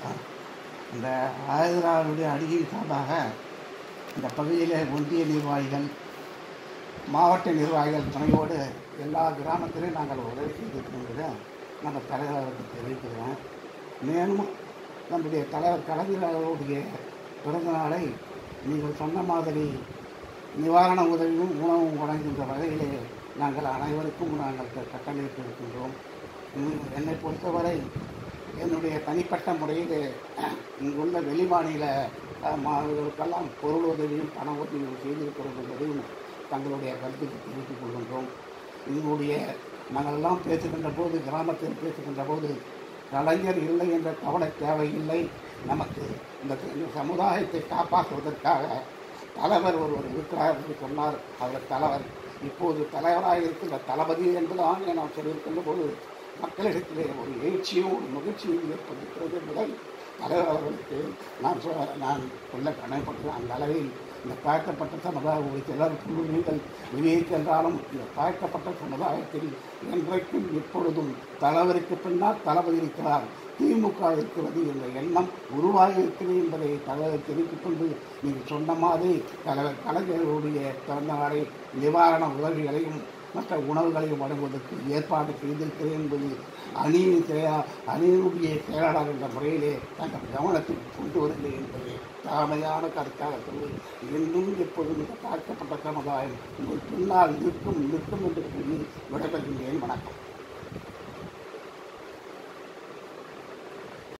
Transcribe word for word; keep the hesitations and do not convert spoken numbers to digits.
இந்த ஆயுதராவுடைய அடியின் சார்பாக இந்த பகுதியில் ஒன்றிய நிர்வாகிகள், மாவட்ட நிர்வாகிகள் துணையோடு எல்லா கிராமத்திலையும் நாங்கள் உதவி செய்திருக்கிறோம். நம்ம தலைவருக்கு தெரிவிக்கிறோம். மேலும் நம்முடைய தலைவர் கலைஞர் அவர்களுடைய பிறந்த நாளை நீங்கள் சொன்ன மாதிரி நிவாரண உதவியும் உணவும் வழங்குகின்ற வகையிலே நாங்கள் அனைவருக்கும் நாங்கள் கட்டளையிட்டு இருக்கின்றோம். என்னை பொறுத்தவரை என்னுடைய தனிப்பட்ட முறையில் இங்குள்ள வெளிமாநில மாணவர்களுக்கெல்லாம் பொருள் உதவியும் பண உதவியும் செய்திருக்கிறோம் என்பதையும் தங்களுடைய கருத்துக்கு தெரிவித்துக் கொள்கின்றோம். இதனுடைய நாங்களெல்லாம் பேசுகின்ற போது, கிராமத்தில் பேசுகின்ற போது, கலைஞர் இல்லை என்ற கவலை தேவையில்லை. நமக்கு இந்த சமுதாயத்தை காப்பாற்றுவதற்காக தலைவர் ஒருவர் இருக்கிறார் என்று சொன்னார். அவர் தலைவர் இப்போது தலைவராக இருக்கின்ற தளபதி என்பதுதான் நான் சொல்லியிருக்கின்ற போது மக்களிடத்திலே ஒரு எழுச்சியும் ஒரு மகிழ்ச்சியும் ஏற்படுகிறது என்பதை தலைவர் அவர்களுக்கு நான் சொ நான் சொல்ல கடமைப்பட்டேன். அந்த அளவில் இந்த தாழ்த்தப்பட்ட சமுதாய சிலருக்கும் நீங்கள் வெளியே சென்றாலும் இந்த தாழ்த்தப்பட்ட சமுதாயத்தில் என்றைக்கும் எப்பொழுதும் தலைவருக்கு பின்னால் தளபதி இருக்கிறார், திமுக இருக்கிறது என்ற எண்ணம் உருவாகி இருக்கிறது என்பதை தலைவர் தெரிவித்துக் கொண்டு நீங்கள் சொன்ன மாதிரி தலைவர் கலைஞர்களுடைய பிறந்த நாளை நிவாரண உதவிகளையும் மற்ற உணவுகளையும் வழங்குவதற்கு ஏற்பாடு செய்திருக்கிறேன் என்பது அணியின் செயலா அணியினுடைய செயலாளர் என்ற முறையிலே தங்கள் கவனத்தில் கொண்டு வரவில்லை என்பது தாமையான கருத்தாக சொல்லி இன்னும் எப்போதும் தாழ்த்தப்பட்ட சமுதாயம் உங்கள் பின்னால் நிற்கும் நிற்கும் என்று கூறி விடைபெறுகின்றேன். வணக்கம்.